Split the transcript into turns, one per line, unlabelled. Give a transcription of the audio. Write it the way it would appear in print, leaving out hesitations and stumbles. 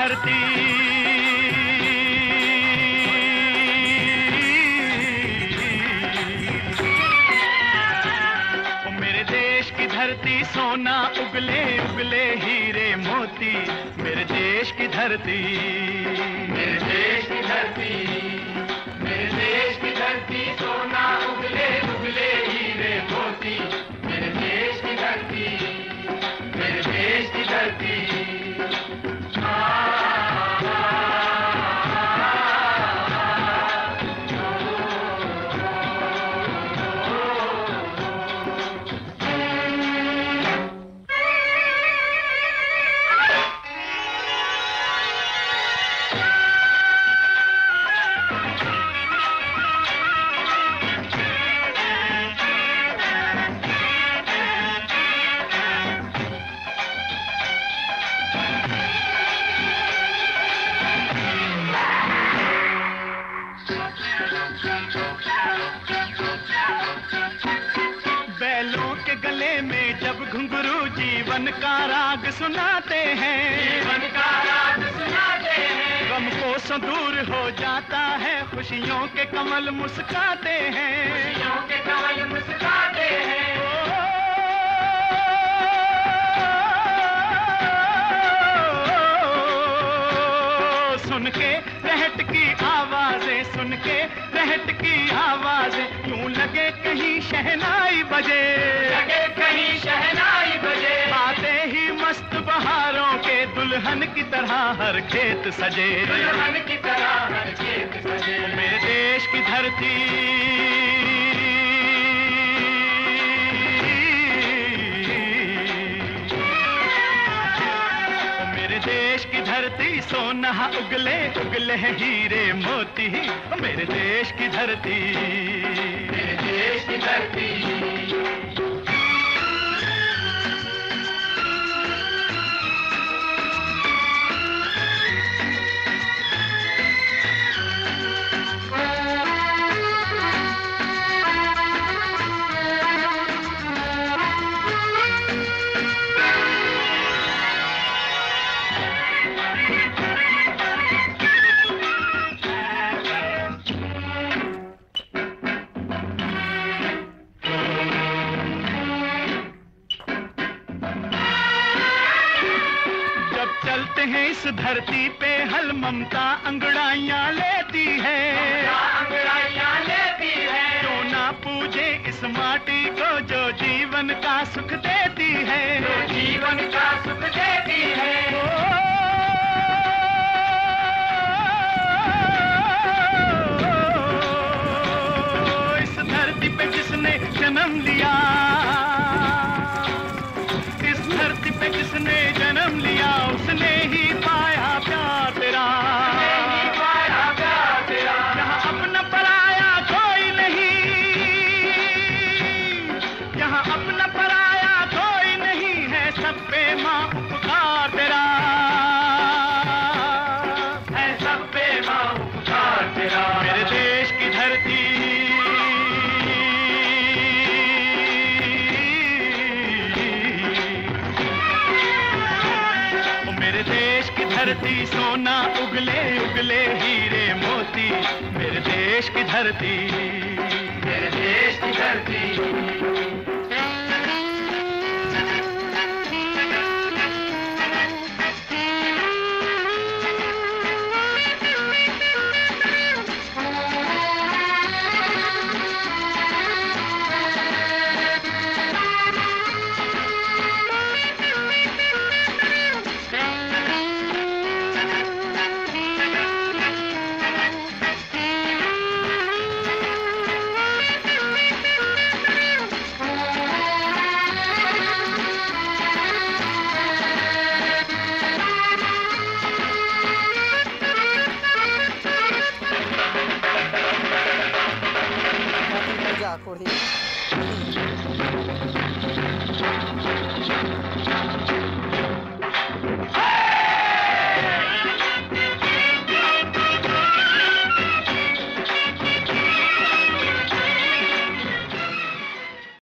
धरती, ओ मेरे देश की धरती, सोना उगले उगले हीरे मोती, मेरे देश की धरती, मेरे देश की धरती, मेरे देश की धरती, सोना उगले उगले हीरे मोती, मेरे देश की धरती, मेरे देश की धरती। बैलों के गले में जब घुंघरू जीवन का राग सुनाते हैं, जीवन का राग सुनाते हैं, गम को सो दूर हो जाता है, खुशियों के कमल मुस्काते हैं, खुशियों के कमल मुस्काते हैं। सुन के रहट की आवाजें, सुन के रहट की आवाजें, यूं लगे कहीं शहनाई बजे, लगे कहीं शहनाई बजे, आते ही मस्त बहारों के दुल्हन की तरह हर खेत सजे, दुल्हन की तरह हर खेत सजे। मेरे देश की धरती, देश की धरती, सोना उगले उगले हीरे मोती, मेरे देश की धरती, मेरे देश की धरती। चलते हैं इस धरती पे हल ममता अंगड़ाइयां लेती है, अंगड़ाइयां लेती है, जो ना पूजे इस माटी को जो जीवन का सुख देती है, जो जीवन का सुख देती है। इस धरती पे जिसने जन्म लिया, इस धरती पे जिसने जन्म लिया, उसने ही पाया प्यार तेरा, पाया प्यार तेरा। यहाँ अपना पराया कोई नहीं, यहाँ अपना पराया कोई नहीं है, सब पे माँ उपकार तेरा है, सब पे माँ उपकार तेरा। मेरे देश की धरती, धरती, सोना उगले उगले हीरे मोती, मेरे देश की धरती, मेरे देश की धरती।